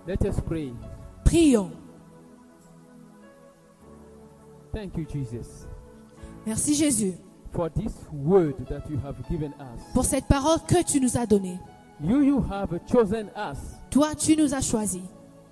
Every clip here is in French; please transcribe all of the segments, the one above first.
Let us pray. Prions. Thank you, Jesus, Merci Jésus for this word that you have given us. pour cette parole que tu nous as donnée. You have chosen us Toi, tu nous as choisis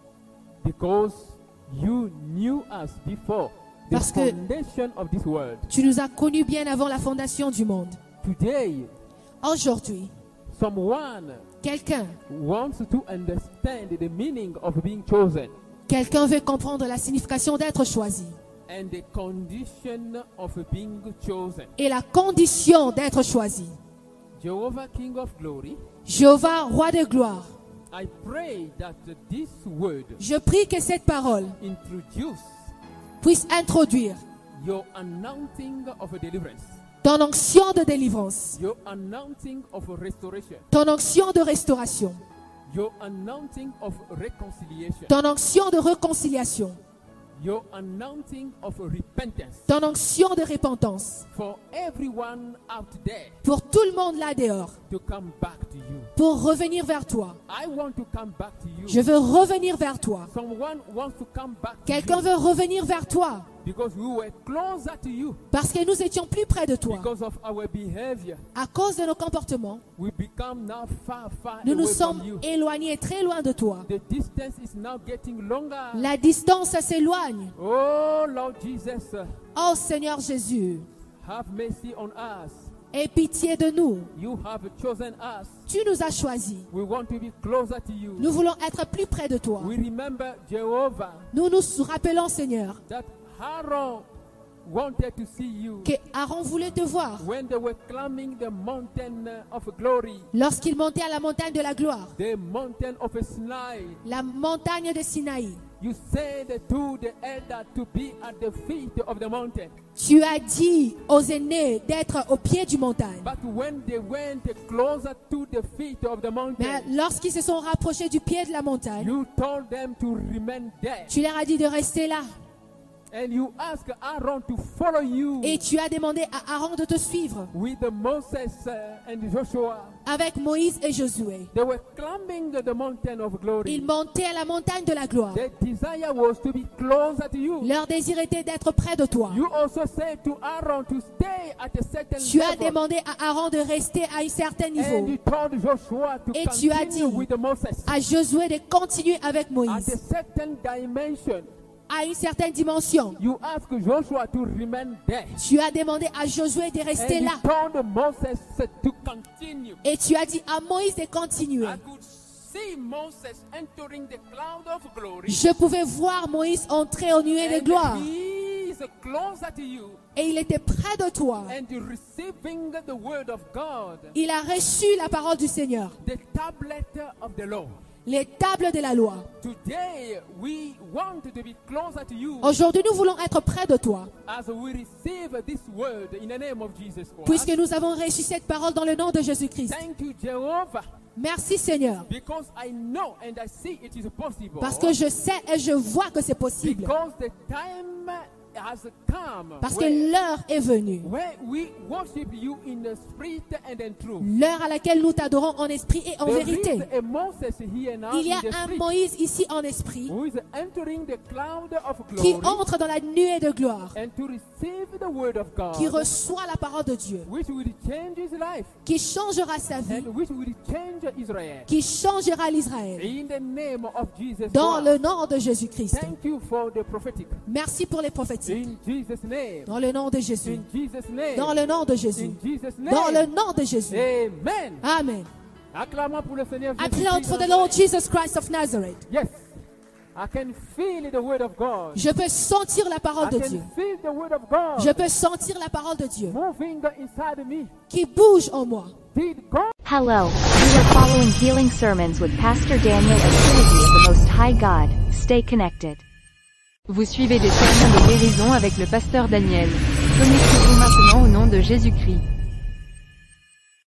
because you knew us before the Parce que- foundation of this world. Tu nous as connus bien avant la fondation du monde. Today, Aujourd'hui, someone quelqu'un wants to understand the meaning of being chosen veut comprendre la signification d'être choisi and the condition of being chosen. et la condition d'être choisi. Jehovah, King of Glory, Jéhovah, roi de gloire, I pray that this word je prie que cette parole introduce puisse introduire your announcing of deliverance, ton onction de délivrance, your announcing of restoration, ton onction de restauration, your announcing of reconciliation, ton onction de réconciliation, your announcing of repentance ton onction de repentance for everyone out there pour tout le monde là dehors, to come back to you. pour revenir vers toi. I want to come back to you. Je veux revenir vers toi. Someone wants to come back to Quelqu'un you veut revenir vers toi because we were closer to you parce que nous étions plus près de toi. because of our behavior. À cause de nos comportements, We become now far nous nous away sommes from you. éloignés très loin de toi. The distance is now getting longer. La distance s'éloigne. Oh Lord Jesus, Oh Seigneur Jésus, have mercy on us. aie pitié de nous. You have chosen us. Tu nous as choisis. We want to be closer to you. Nous voulons être plus près de toi. We remember Jehovah Nous nous rappelons, Seigneur, that Aaron wanted to see you que Aaron voulait te voir when they were climbing the mountain of glory, lorsqu'il montait à la montagne de la gloire, the mountain of Sinai. la montagne de Sinaï. You said to the elder to be at the feet of the mountain. Tu as dit aux aînés d'être au pied du montagne. But when they went closer to the feet of the Mais mountain, lorsqu'ils se sont rapprochés du pied de la montagne, you told them to remain there. tu leur as dit de rester là. And you asked Aaron to follow you Et tu as demandé à Aaron de te suivre with Moses and Joshua. avec Moïse et Josué. They were climbing the mountain of glory. Ils montaient à la montagne de la gloire. Their desire was to be closer to you. Leur désir était d'être près de toi. You also said to Aaron to stay at a certain Tu as level. demandé à Aaron de rester à un certain And niveau. you told Joshua to Et tu as dit continue with Moses à Josué de continuer avec at a Moïse certain dimension. à une certaine dimension. You asked Joshua to remain there. Tu as demandé à Josué de And rester you là. told Moses to continue. Et tu as dit à Moïse de continuer. I could see Moses entering the cloud of glory. Je pouvais voir Moïse entrer au nuée de And gloire. he is closer to you Et il était près de toi. and receiving the word of God, Il a reçu la parole du Seigneur, the tablet of the law. les tables de la loi. Today we want to be closer to you Aujourd'hui, nous voulons être près de toi, as we receive this word in the name of Jesus Christ. puisque nous avons reçu cette parole dans le nom de Jésus-Christ. Thank you, Jehovah, Merci Seigneur, because I know and I see it is possible. parce que je sais et je vois que c'est possible, Because the time has come parce que where, l'heure est venue, where we worship you in the spirit and in truth. l'heure à laquelle nous t'adorons en esprit et en There vérité. is a Moses here now Il y a in the un spirit Moïse ici en esprit who is entering the cloud of qui glory entre dans la nuée de gloire, and to receive the word of God, qui reçoit la parole de Dieu, which will change his life qui changera sa vie, and which will change Israel. qui changera l'Israël. In the name of Jesus Dans le Christ. nom de Jésus-Christ. Thank you for the prophetic. Merci pour les prophéties. In Jesus' name. Dans le nom de Jésus. In Jesus' name. Dans le nom de Jésus. In Jesus' name. Dans le nom de Jésus. Amen. Amen. Acclamons pour le Seigneur Jésus. Applaud for the Lord Jesus Christ of Nazareth. Yes. I can feel the word of God. Je peux sentir la parole I de can Dieu. feel the word of God Je peux sentir la parole de Dieu moving inside me. qui bouge en moi. Did God Hello, you are following Healing Sermons with Pastor Daniel and Trinity of the Most High God. Stay connected. Vous suivez des sermons de guérison avec le pasteur Daniel. Connectez-vous maintenant au nom de Jésus-Christ.